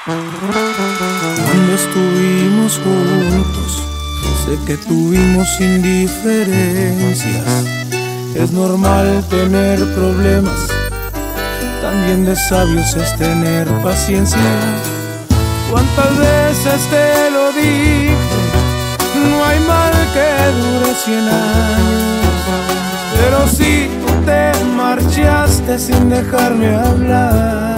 Cuando estuvimos juntos, sé que tuvimos indiferencias. Es normal tener problemas, también de sabios es tener paciencia. ¿Cuántas veces te lo dije? No hay mal que dure 100 años. Pero si tú te marchaste sin dejarme hablar,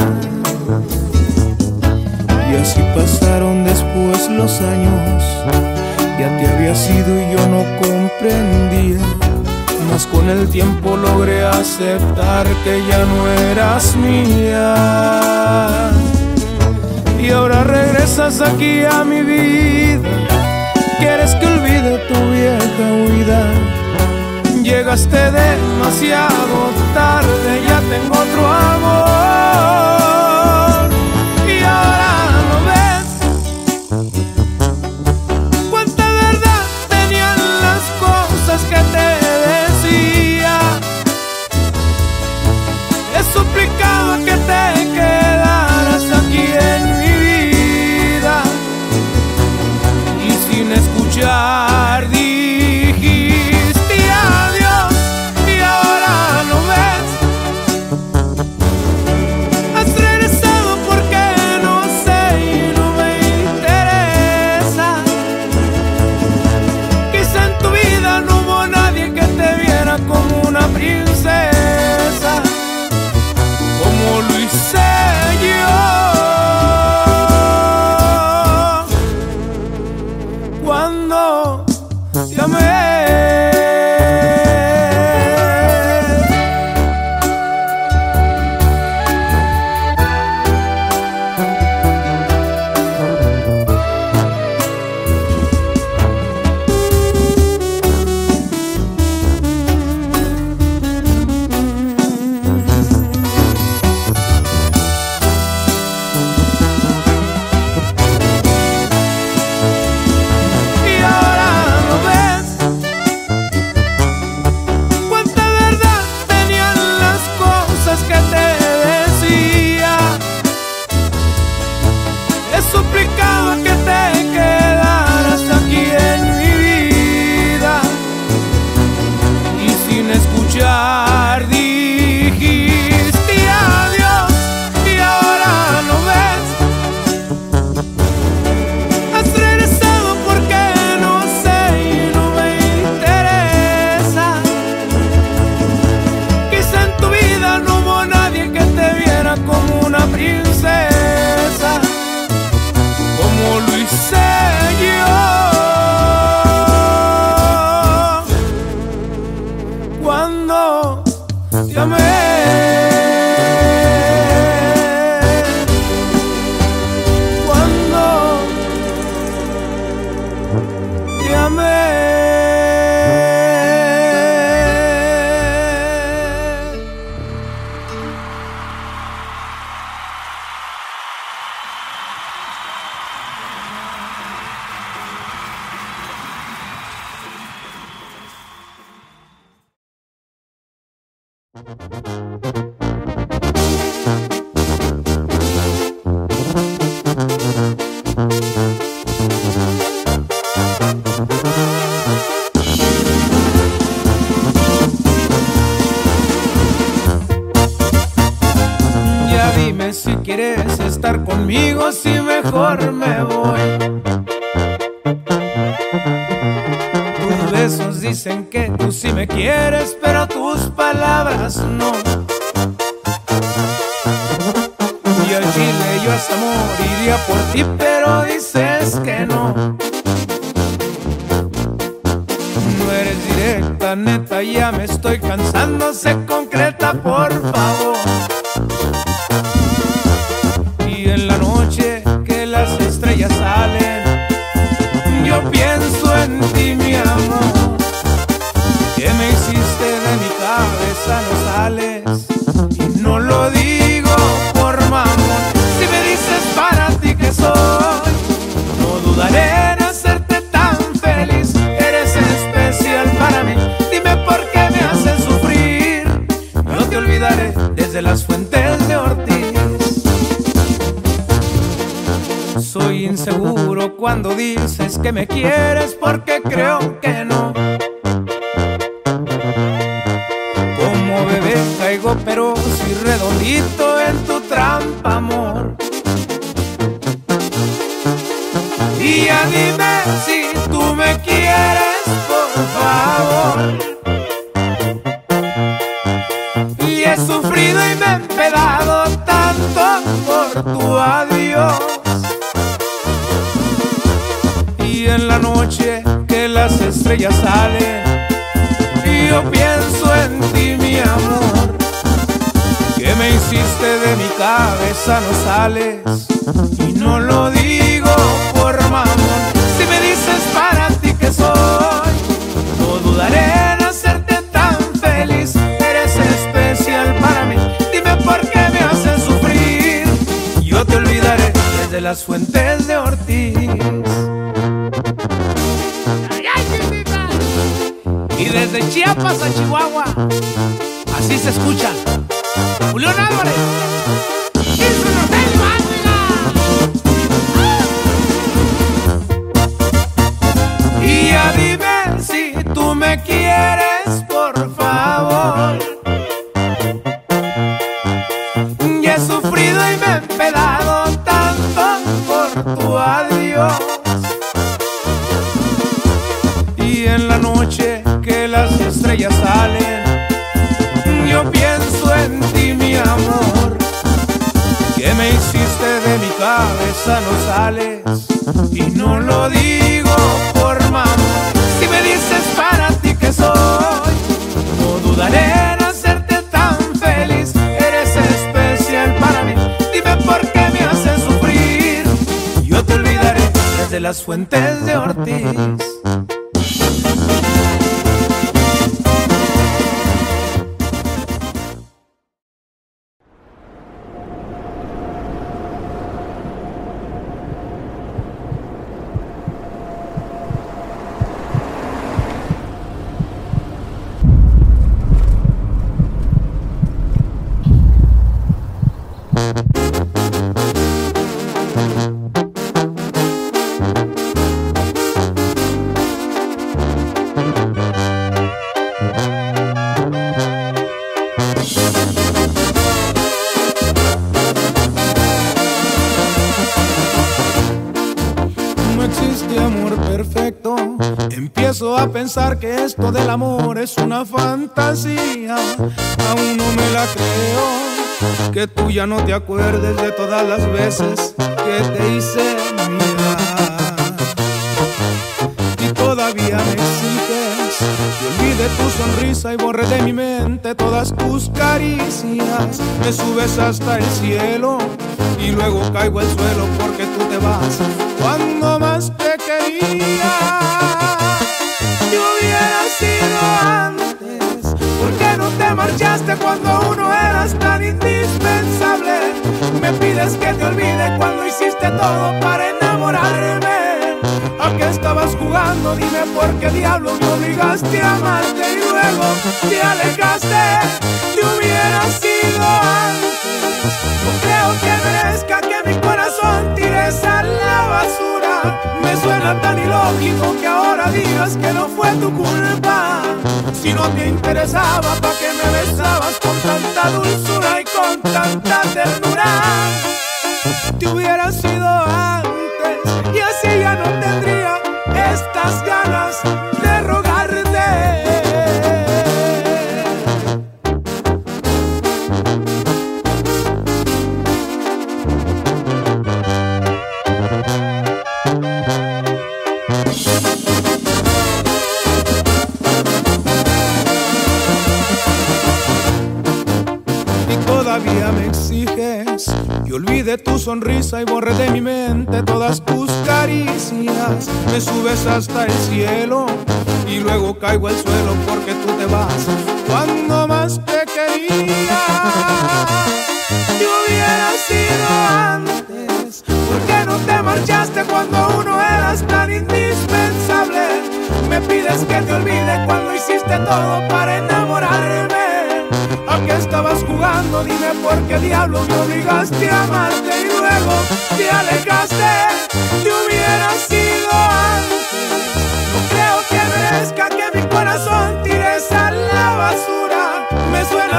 y así pasaron después los años. Ya te habías ido y yo no comprendía, mas con el tiempo logré aceptar que ya no eras mía. Y ahora regresas aquí a mi vida, quieres que olvide tu vieja huida. Llegaste demasiado tarde, ya tengo otro amor. Y ahora no ves cuánta verdad tenían las cosas que te decía. He suplicado que te quedaras aquí en mi vida, y sin escuchar dijiste adiós. Y ahora no ves, has regresado porque no sé y no me interesa. Quizá en tu vida no hubo nadie que te viera como una princesa, como lo hice yo cuando te amé. Suplicaba que te quedaras aquí en mi vida, y sin escuchar dijiste adiós. Y ahora no ves, has regresado porque no sé y no me interesa. Quizá en tu vida no hubo nadie que te viera como una princesa, como lo hice yo cuando te amé. Cuando te amé. Ya dime si quieres estar conmigo, si mejor me voy. Tus besos dicen que tú sí me quieres, pero tus palabras no. Y al chile yo hasta moriría por ti, pero dices que no. No eres directa, neta, ya me estoy cansando, sé concreta, por favor. Y en la noche que las estrellas salen, yo pienso en ti, mi amor. Que me hiciste de mi cabeza, no sales. Y no lo digo por mamón. Si me dices para ti que soy, no dudaré en hacerte tan feliz. Eres especial para mí. Dime por qué me haces sufrir. No te olvidaré desde las cuando dices que me quieres, porque creo que no. Como bebé caigo pero sí redondito en tu trampa, amor. Y ya dime si tú me quieres, por favor. Y he sufrido y me he empedado tanto por tu adiós. Y en la noche que las estrellas salen, yo pienso en ti, mi amor. Que me hiciste de mi cabeza, no sales. Y no lo digo por mamón. Si me dices para ti que soy, no dudaré en hacerte tan feliz. Eres especial para mí. Dime por qué me haces sufrir. Yo te olvidaré desde las fuentes de Ortiz. Y desde Chiapas a Chihuahua, así se escucha Julián Álvarez. Y ya dime si tú me quieres, por favor. Y he sufrido y me he empedado tanto por tu adiós. Y en la noche que las estrellas salen, yo pienso en ti, mi amor. Que me hiciste de mi cabeza, no sales. Y no lo digo por mamón. Si me dices para ti que soy, no dudaré en hacerte tan feliz. Eres especial para mí. Dime por qué me haces sufrir. Yo te olvidaré desde las fuentes de Ortiz. Empiezo a pensar que esto del amor es una fantasía. Aún no me la creo, que tú ya no te acuerdes de todas las veces que te hice mirar. Y todavía me exiges que olvide tu sonrisa y borre de mi mente todas tus caricias. Me subes hasta el cielo y luego caigo al suelo porque tú te vas cuando más te quería. Si hubiera sido antes, ¿por qué no te marchaste cuando uno eras tan indispensable? Me pides que te olvide cuando hiciste todo para enamorarme. ¿A qué estabas jugando? Dime por qué diablos me obligaste a amarte y luego te alejaste. Si hubiera sido antes, no creo que merezca que mi corazón tires a la basura. Me suena tan ilógico que ahora digas que no fue tu culpa. Si no te interesaba, ¿pa' qué me besabas con tanta dulzura y con tanta ternura? Te hubiera sido antes y así ya no tendría estas ganas de rogarte. Todavía me exiges que olvide tu sonrisa y borre de mi mente todas tus caricias. Me subes hasta el cielo y luego caigo al suelo porque tú te vas cuando más te quería. Si hubiera sido antes, ¿por qué no te marchaste cuando uno eras tan indispensable? Me pides que te olvide cuando hiciste todo para enamorarme. ¿A qué estabas jugando? Dime por qué diablos me obligaste a amarte y luego te alejaste. Si hubiera sido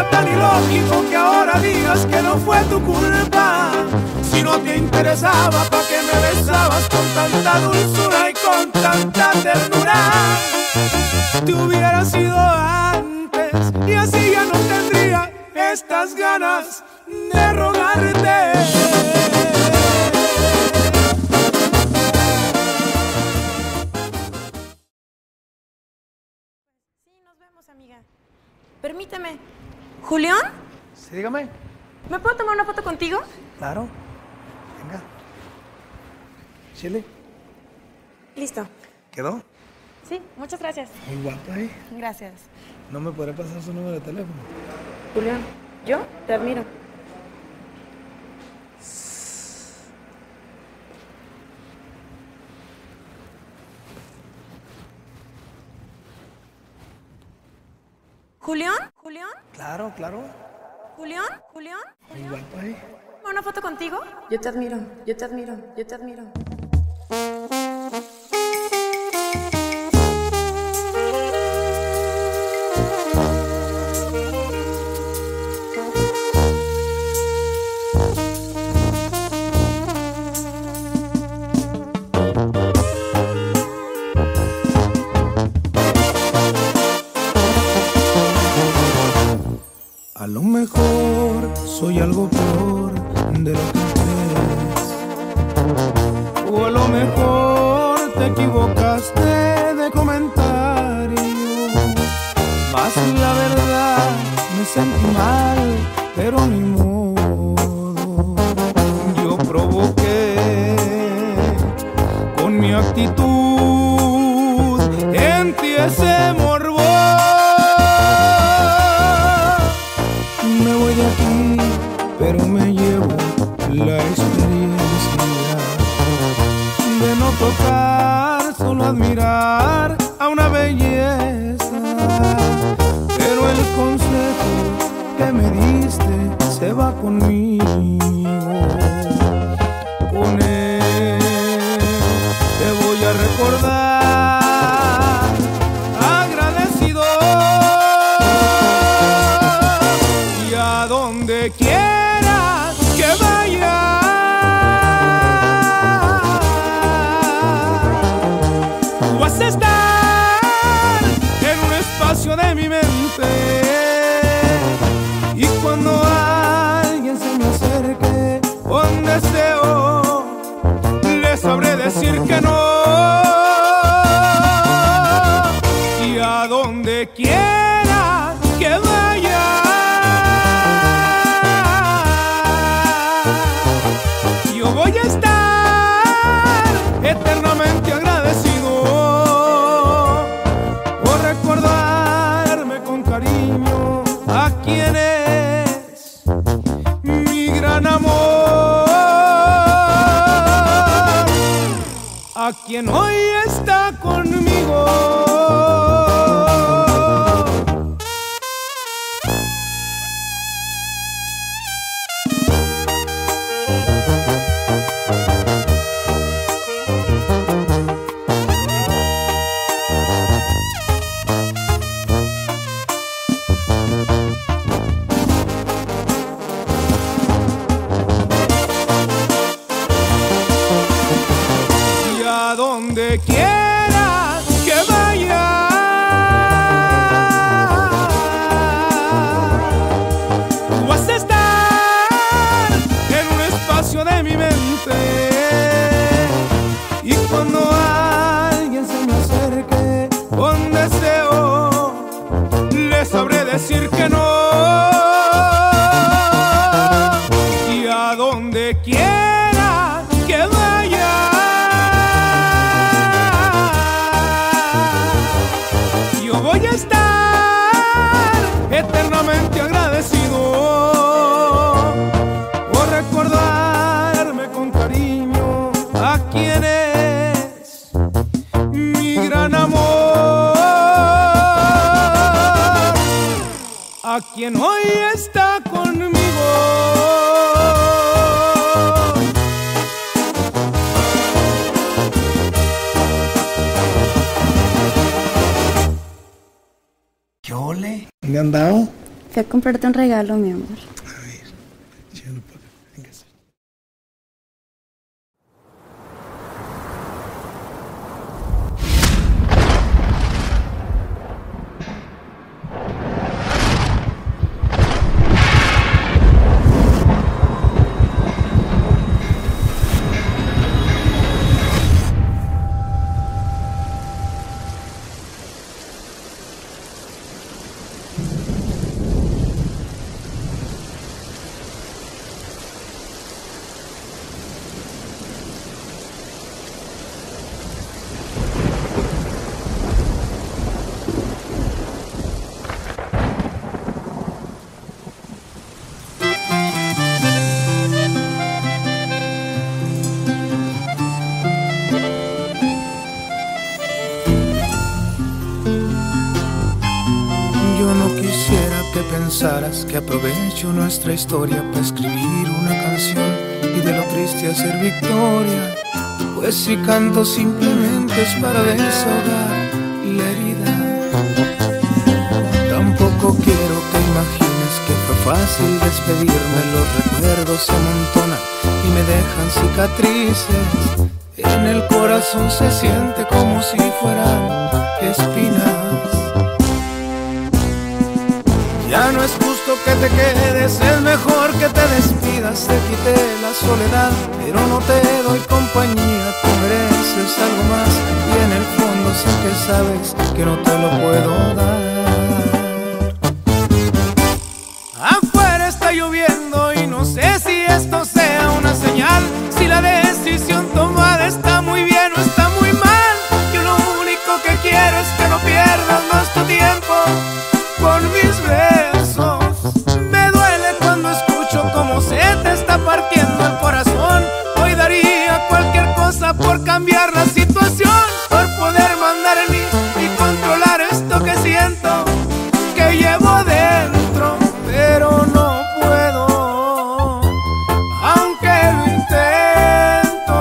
era tan ilógico que ahora digas que no fue tu culpa. Si no te interesaba, ¿pa' qué me besabas con tanta dulzura y con tanta ternura? Te hubiera sido antes y así ya no tendría estas ganas de rogarte. Amiga, permíteme. ¿Julián? Sí, dígame. ¿Me puedo tomar una foto contigo? Claro. Venga. Chile. Listo. ¿Quedó? Sí, muchas gracias. Muy guapa, ¿eh? Gracias. ¿No me podrá pasar su número de teléfono? Julián, yo te admiro. ¿Julián? ¿Julián? Claro, claro. ¿Julián? ¿Julián? Muy guapa, ¿eh? ¿Una foto contigo? Yo te admiro, yo te admiro, yo te admiro. A lo mejor soy algo peor de lo que crees, o a lo mejor te equivocaste de comentario, mas la verdad me sentí mal, pero ni modo. Yo provoqué con mi actitud en ti ese morbo. Me voy de aquí, pero me llevo la experiencia de no tocar, solo admirar a una belleza. Pero el consejo que me diste se va conmigo. Con él te voy a recordar agradecido. Donde quieras que vaya, tú vas a estar en un espacio de mi mente. Y cuando alguien se me acerque con deseo, le sabré decir que no. Y a donde quiera que vaya, yo voy a estar eternamente agradecido por recordarme con cariño a quien es mi gran amor, a quien hoy está conmigo. Donde quiera que vaya, tú vas a estar en un espacio de mi mente. Y cuando alguien se me acerque con deseo, le sabré decir que no. Y a donde quiera que vaya, yo voy a estar eternamente agradecido por recordarme con cariño a quien es mi gran amor, a quien hoy está conmigo. ¿Qué ole? ¿Dónde han dado? Fui a comprarte un regalo, mi amor. A ver, échalo para acá. Venga. Yo no quisiera que pensaras que aprovecho nuestra historia para escribir una canción y de lo triste hacer victoria. Pues si canto simplemente es para desahogar la herida. Tampoco quiero que imagines que fue fácil despedirme. Los recuerdos se amontonan y me dejan cicatrices. En el corazón se siente como si fueran espinas. Ya no es justo que te quedes, es mejor que te despidas. Te quité la soledad, pero no te doy compañía. Tú mereces algo más y en el fondo sé que sabes que no te lo puedo dar. Afuera está lloviendo y no sé si esto sea una señal. Si la decisión tomada está muy bien o está muy mal. Yo lo único que quiero es que no pierdas más tu tiempo con mis besos. Me duele cuando escucho cómo se te está partiendo el corazón. Hoy daría cualquier cosa por cambiar la situación, por poder mandar en mí y controlar esto que siento, que llevo dentro, pero no puedo, aunque lo intento.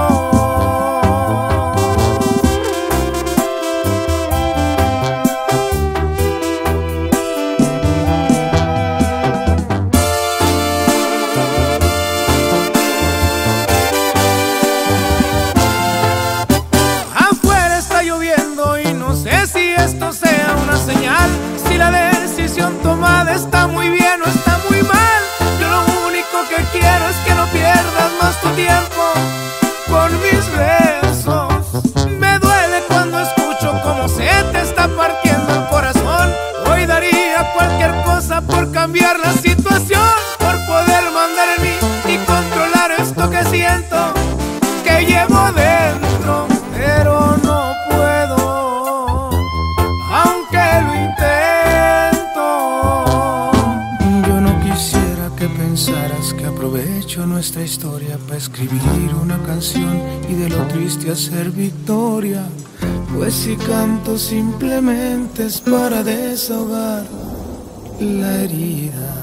Afuera está lloviendo y no sé si esto sea una señal. Si la decisión tomada está muy bien o está muy mal. Yo lo único que quiero es que no pierdas más tu tiempo con mis besos. Me duele cuando escucho cómo se te está partiendo el corazón. Hoy daría cualquier cosa por cambiar la situación, por poder mandar en mí y controlar esto que siento, que llevo dentro, pero no puedo, aunque lo intento. Yo no quisiera que pensaras que aprovecho nuestra historia para escribir una canción y de lo triste hacer victoria. Pues si canto simplemente es para desahogar la herida.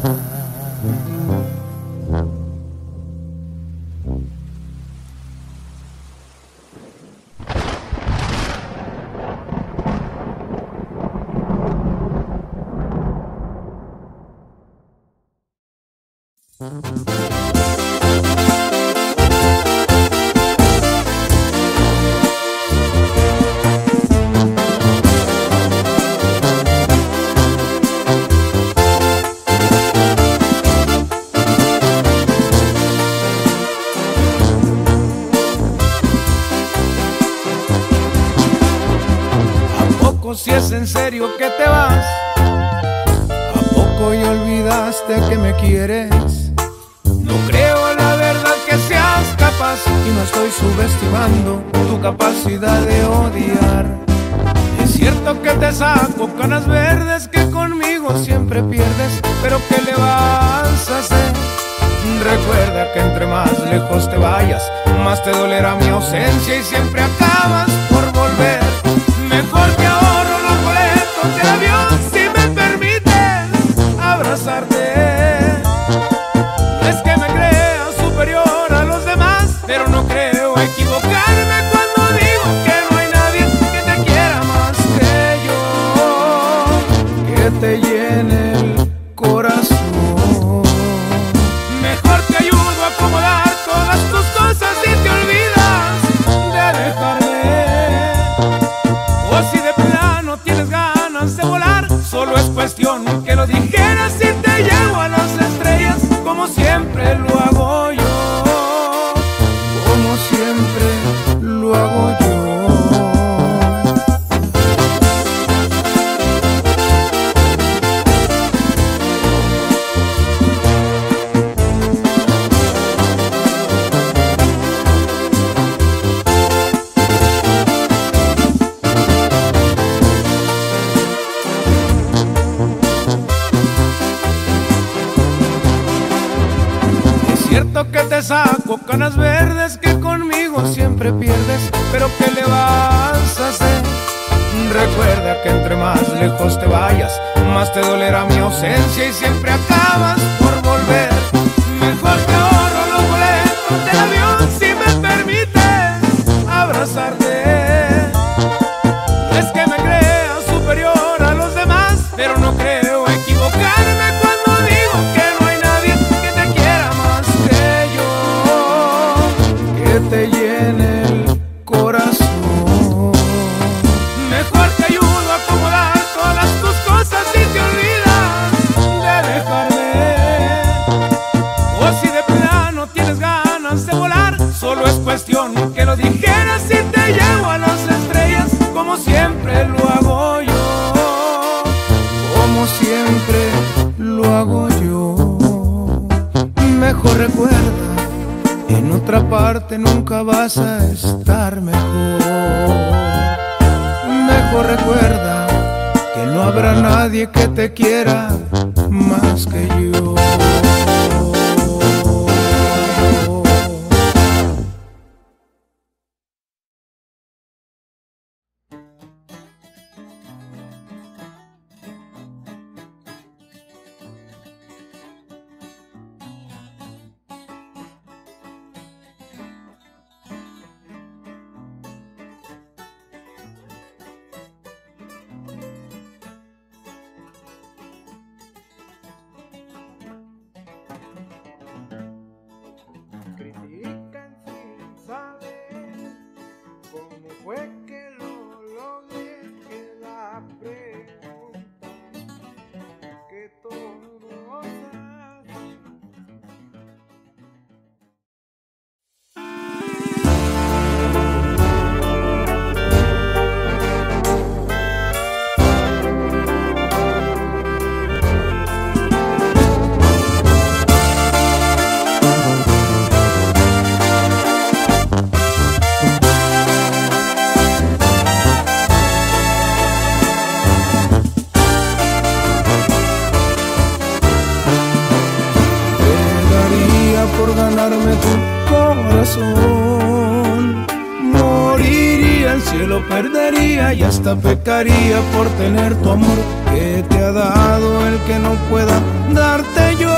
Si es en serio que te vas, ¿a poco ya olvidaste que me quieres? No creo la verdad que seas capaz y no estoy subestimando tu capacidad de odiar. Es cierto que te saco canas verdes, que conmigo siempre pierdes, pero ¿qué le vas a hacer? Recuerda que entre más lejos te vayas, más te dolerá mi ausencia y siempre acabas por volver. Mejor que ahorro los boletos del avión, si me permites abrazarte. No es que me crea superior a los demás, pero no creo equivocarme cuando digo que no hay nadie que te quiera más que yo, que te llene el corazón. cuestión que lo dijeras y te llevo a las estrellas, como siempre lo hago yo, como siempre lo hago yo. Que te saco canas verdes, que conmigo siempre pierdes, pero ¿qué le vas a hacer? Recuerda que entre más lejos te vayas, más te dolerá mi ausencia y siempre acabas por volver. Mejor te ahorro los boletos del avión si me permites abrazarte. Es que me creas superior a los demás, pero no creo equivocarme cuando digo que no hay nadie que te quiera más que yo, que te llene el corazón. Mejor te ayudo a acomodar todas tus cosas y te olvidas de dejarme. O si de plano tienes ganas de volar, solo es cuestión que lo dijeras y te llevo a las estrellas, como siempre lo hago yo, como siempre lo hago yo. Mejor recuerda, en otra parte nunca vas a estar mejor. Mejor recuerda que no habrá nadie que te quiera más que yo. Critican sin saber cómo fue que lo logré, que la pregunta que todos hacen. Por ganarme tu corazón, moriría, el cielo perdería y hasta pecaría por tener tu amor que te ha dado el que no pueda darte yo.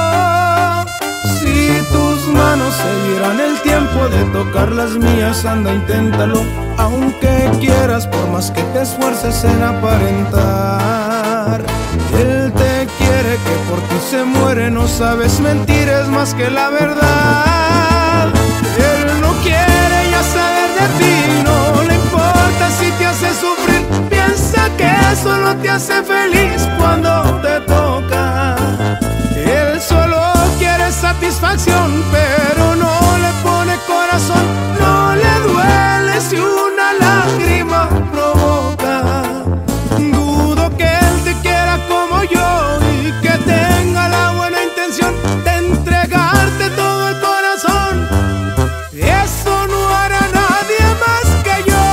Si tus manos se dieran el tiempo de tocar las mías, anda, inténtalo, aunque quieras, por más que te esfuerces en aparentar. Él te quiere, que por ti se muere, no sabes mentir, es más que la verdad. Él no quiere ya saber de ti, no le importa si te hace sufrir, piensa que solo te hace feliz cuando te toca. Él solo quiere satisfacción, pero no le pone corazón, no le duele si una lágrima provoca. Dudo que él te quiera como yo y que tenga la buena intención de entregarte todo el corazón. Eso no hará nadie más que yo.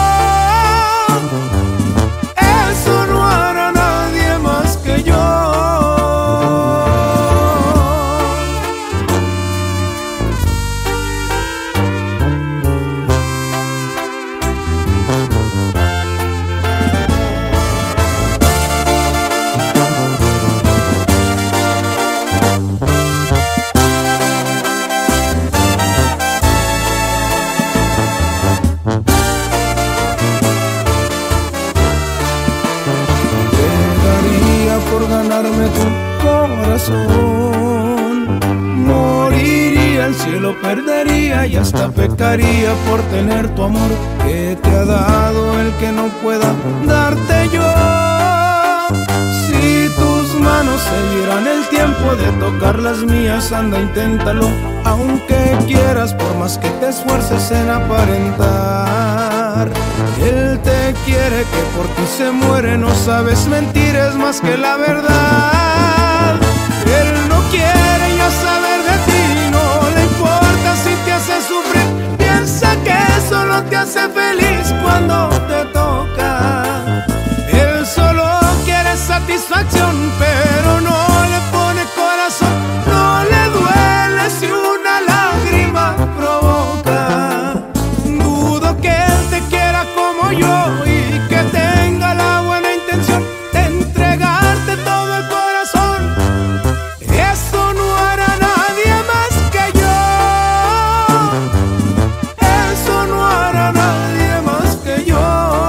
Eso no hará nadie más que yo. Por ganarme tu corazón, moriría, el cielo perdería y hasta pecaría por tener tu amor que te ha dado el que no pueda darte yo. Si tú gane el tiempo de tocar las mías, anda, inténtalo. Aunque quieras, por más que te esfuerces en aparentar, él te quiere, que por ti se muere. No sabes mentir, es más que la verdad. Él no quiere ya saber de ti, no le importa si te hace sufrir. Piensa que solo te hace feliz cuando te toca. Él solo quiere satisfacción, pero no le pone corazón. No le duele si una lágrima provoca. Dudo que él te quiera como yo y que tenga la buena intención de entregarte todo el corazón. Eso no hará nadie más que yo. Eso no hará nadie más que yo.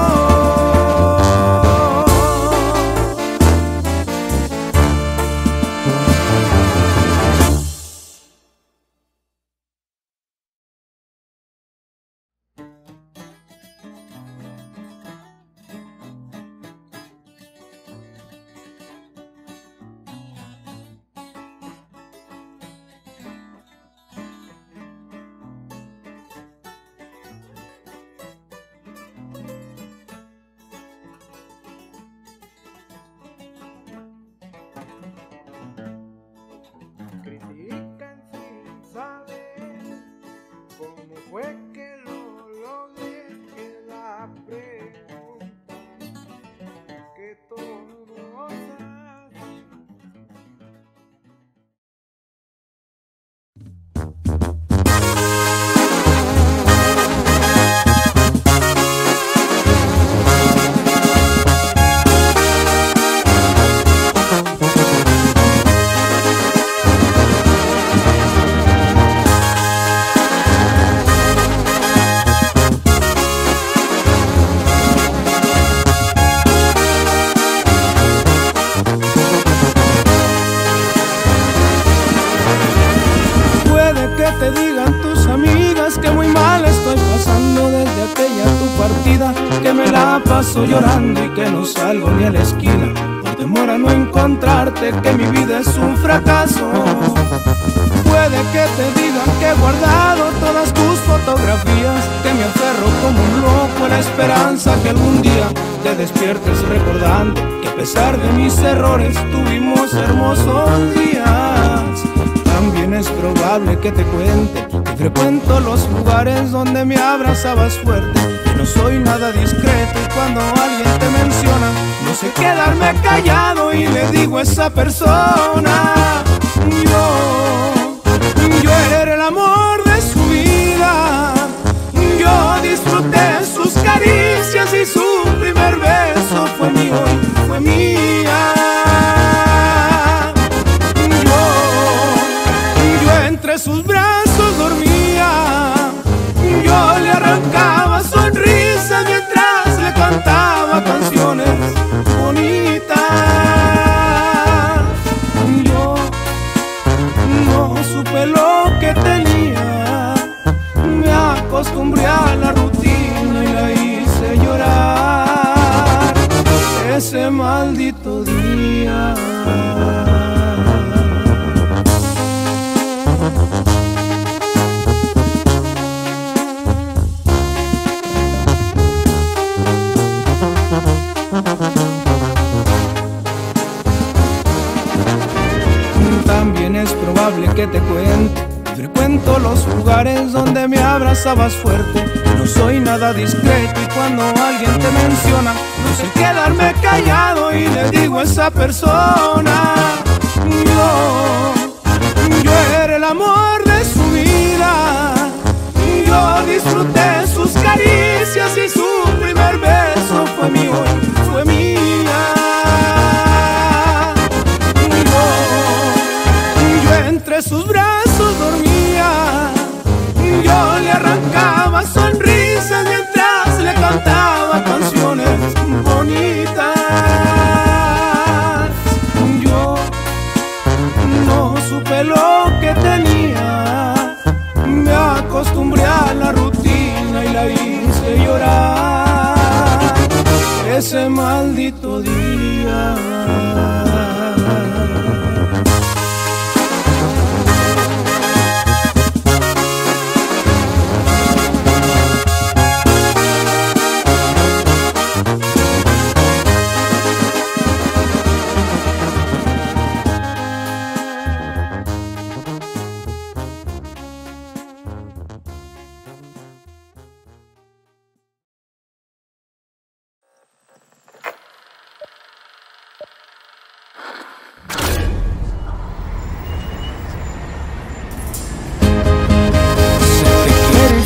Critican sin saber cómo fue que lo logré. Que la pregunta que todos hacen. Te digan tus amigas que muy mal estoy pasando desde aquella tu partida, que me la paso llorando y que no salgo ni a la esquina por temor a no encontrarte, que mi vida es un fracaso. Puede que te digan que he guardado todas tus fotografías, que me aferro como un loco a la esperanza que algún día te despiertes recordando que a pesar de mis errores tuvimos hermosos días. También es probable que te cuente que frecuento los lugares donde me abrazabas fuerte, que no soy nada discreto y cuando alguien te menciona no sé quedarme callado y le digo a esa persona: yo era el amor de su vida, yo disfruté sus caricias y su primer beso fue mío y fue mía. Entre sus brazos dormía, yo le arrancaba sonrisas mientras le cantaba canciones bonitas. Yo no supe lo que tenía, me acostumbré a la rutina y la hice llorar ese maldito día. También es probable que te cuente, frecuento los lugares donde me abrazabas fuerte, no soy nada discreto y cuando alguien te menciona no sé quedarme callado y le digo a esa persona: yo era el amor de su vida, yo disfruté sus caricias y su primer beso fue mío y fue mía. Entre sus brazos dormía, yo le arrancaba sonrisas mientras le cantaba canciones bonitas. Yo no supe lo que tenía, me acostumbré a la rutina y la hice llorar ese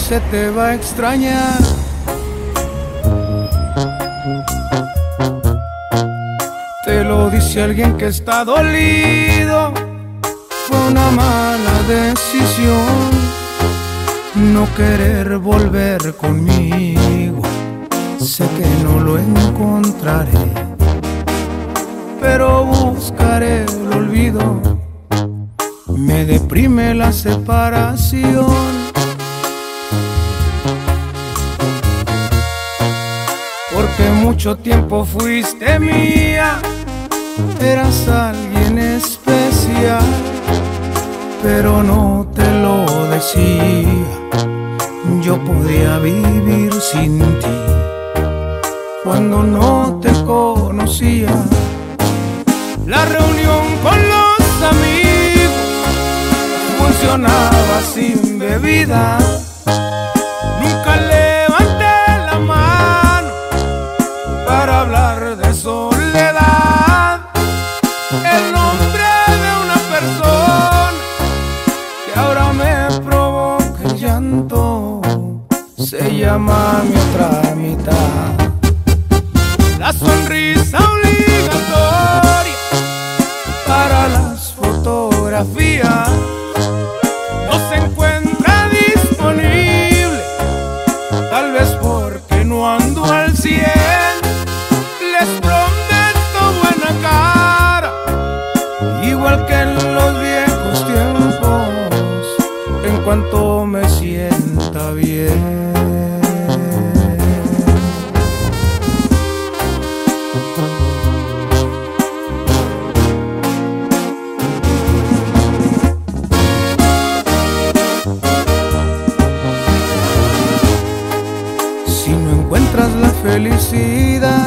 se te va a extrañar. Te lo dice alguien que está dolido. Fue una mala decisión no querer volver conmigo. Sé que no lo encontraré, pero buscaré el olvido. Me deprime la separación. Porque mucho tiempo fuiste mía, eras alguien especial, pero no te lo decía. Yo podía vivir sin ti cuando no te conocía. La reunión con los amigos funcionaba sin bebida. Nunca levanté la mano para hablar de soledad. El nombre de una persona que ahora me provoca el llanto se llama mi otra mitad. La sonrisa obligatoria para las fotografías no se encuentra disponible, tal vez porque no ando al 100. Les prometo buena cara, igual que en los viejos tiempos, en cuanto me sienta bien. Si no encuentras la felicidad,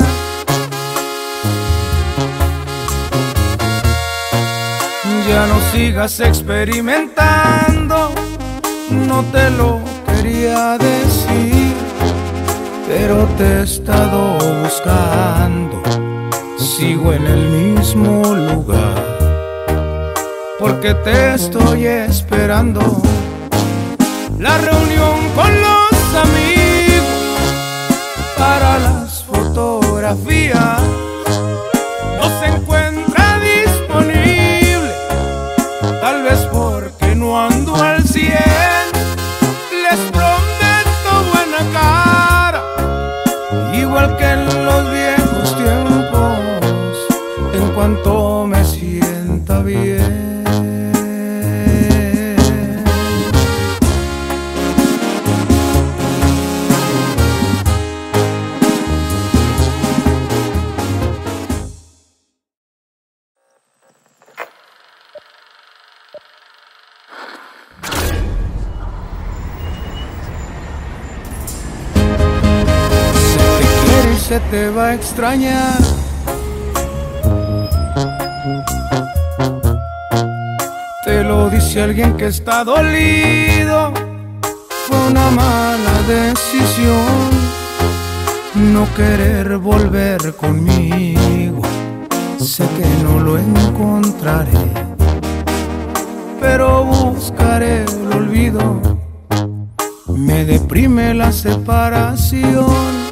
ya no sigas experimentando. No te lo quería decir, pero te he estado buscando. Sigo en el mismo lugar, porque te estoy esperando. La reunión con los amigos para las fotografías no se encuentra disponible, tal vez porque no ando al 100. Les prometo buena cara, igual que en los viejos tiempos, en cuanto me sienta bien. Se te va a extrañar. Te lo dice alguien que está dolido. Fue una mala decisión no querer volver conmigo. Sé que no lo encontraré, pero buscaré el olvido. Me deprime la separación.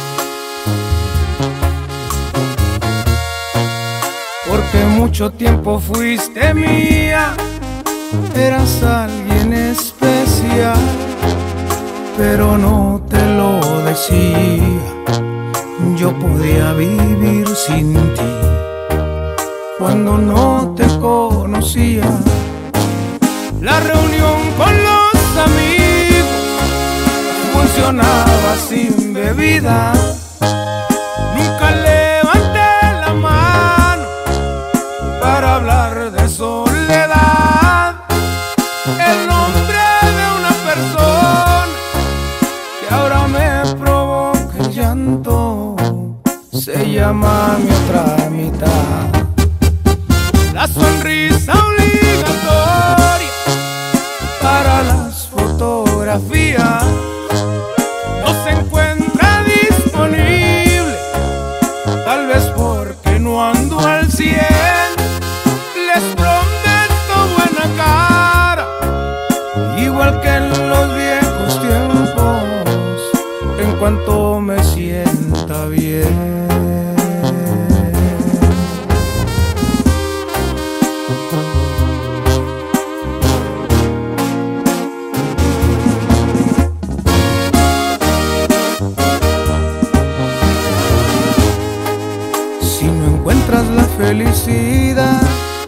Porque mucho tiempo fuiste mía, eras alguien especial, pero no te lo decía. Yo podía vivir sin ti cuando no te conocía. La reunión con los amigos funcionaba sin bebida. Nunca levanté la mano para hablar de soledad. El nombre de una persona que ahora me provoca el llanto se llama mi otra mitad. La sonrisa obligatoria para las fotografías no se encuentra disponible, tal vez porque no ando al 100. Les prometo buena cara, igual que en los viejos tiempos, felicidad.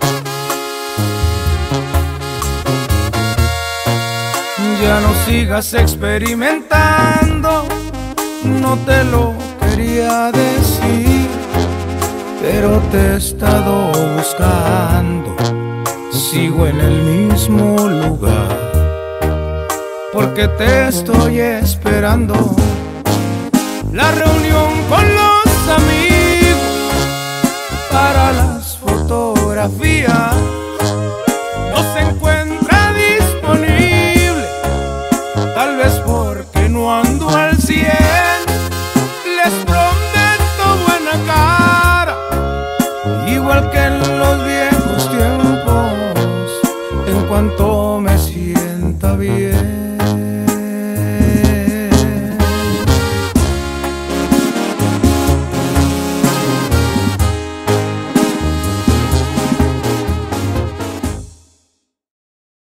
Ya no sigas experimentando, no te lo quería decir, pero te he estado buscando. Sigo en el mismo lugar, porque te estoy esperando. La reunión con los amigos para las fotografías no se encuentra disponible, tal vez porque no ando